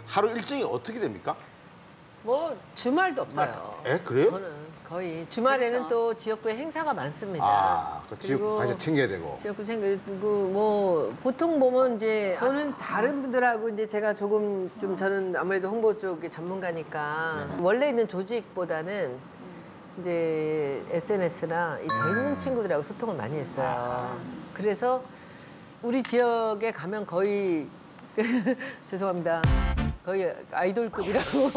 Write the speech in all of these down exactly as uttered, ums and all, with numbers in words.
하루 일정이 어떻게 됩니까? 뭐 주말도 없어요. 에 그래요? 저는 거의 주말에는 그렇죠. 또 지역구에 행사가 많습니다. 아, 그 지역구 가서 챙겨야 되고. 지역구 챙기고 뭐 보통 보면 이제 저는 다른 분들하고 이제 제가 조금 좀 저는 아무래도 홍보 쪽의 전문가니까 네. 원래 있는 조직보다는 이제 에스엔에스나 이 젊은 친구들하고 소통을 많이 했어요. 그래서 우리 지역에 가면 거의 죄송합니다. 거의 아이돌급이라고.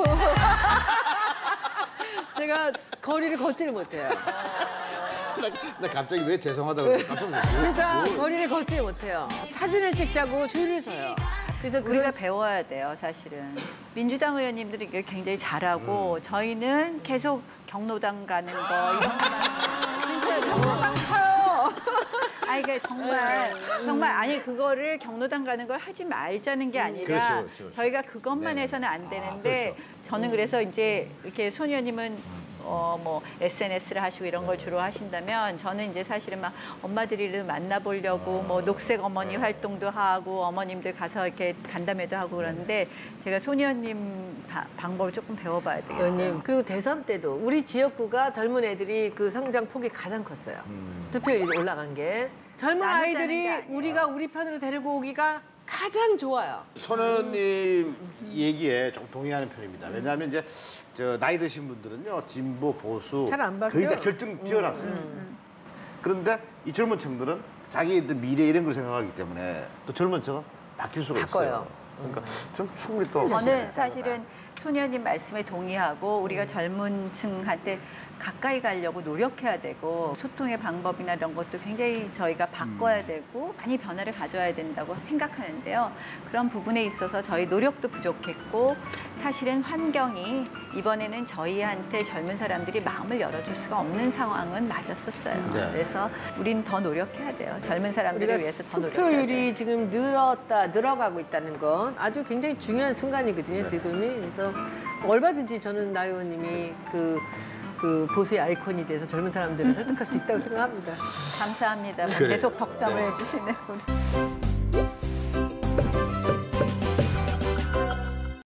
제가 거리를 걷지를 못해요. 나, 나 갑자기 왜 죄송하다고 그래? 깜짝 놀랐어요. 진짜 뭘. 거리를 걷지 못해요. 사진을 찍자고 줄을 서요. 그래서 우리가 그런 배워야 돼요, 사실은. 민주당 의원님들이 이게 굉장히 잘하고 음. 저희는 계속 경로당 가는 거 이런 것만 진짜 경로당 타요. 아니 그러니까 정말 정말 아니 그거를 경로당 가는 걸 하지 말자는 게 아니라 그렇죠, 그렇죠, 그렇죠. 저희가 그것만 네네. 해서는 안 되는데 아, 그렇죠. 저는 그래서 이제 이렇게 손 의원님은 어 뭐 에스엔에스를 하시고 이런 걸 주로 하신다면 저는 이제 사실은 막 엄마들이를 만나보려고 뭐 녹색 어머니 활동도 하고 어머님들 가서 이렇게 간담회도 하고 그러는데 제가 손 의원님 바- 방법을 조금 배워봐야 되겠어요. 의원님 그리고 대선 때도 우리 지역구가 젊은 애들이 그 성장 폭이 가장 컸어요. 투표율이 올라간 게 젊은 나누자는 아이들이 게 아니에요. 우리가 우리 편으로 데리고 오기가 가장 좋아요. 손 의원님 얘기에 좀 동의하는 편입니다. 왜냐하면 이제 저 나이 드신 분들은요 진보 보수 잘안 바뀌어요. 거의 다 결정 지어놨어요. 그런데 이 젊은 층들은 자기들 미래 이런 걸 생각하기 때문에 또 젊은 층은 바뀔 수가 바꿔요. 있어요. 그러니까 좀 충분히 또 저는 사실은 손 의원님 말씀에 동의하고 우리가 젊은 층한테 가까이 가려고 노력해야 되고 소통의 방법이나 이런 것도 굉장히 저희가 바꿔야 되고 많이 변화를 가져야 된다고 생각하는데요. 그런 부분에 있어서 저희 노력도 부족했고 사실은 환경이 이번에는 저희한테 젊은 사람들이 마음을 열어줄 수가 없는 상황은 맞았었어요. 네. 그래서 우린 더 노력해야 돼요. 젊은 사람들을 우리가 위해서 더 노력해야 돼요. 투표율이 지금 늘었다, 늘어가고 있다는 건 아주 굉장히 중요한 순간이거든요, 지금이. 그래서 얼마든지 저는 나 의원님이 그, 그 보수의 아이콘이 돼서 젊은 사람들을 설득할 수 있다고 생각합니다. 감사합니다. 그래요. 계속 덕담을 네. 해주시네요.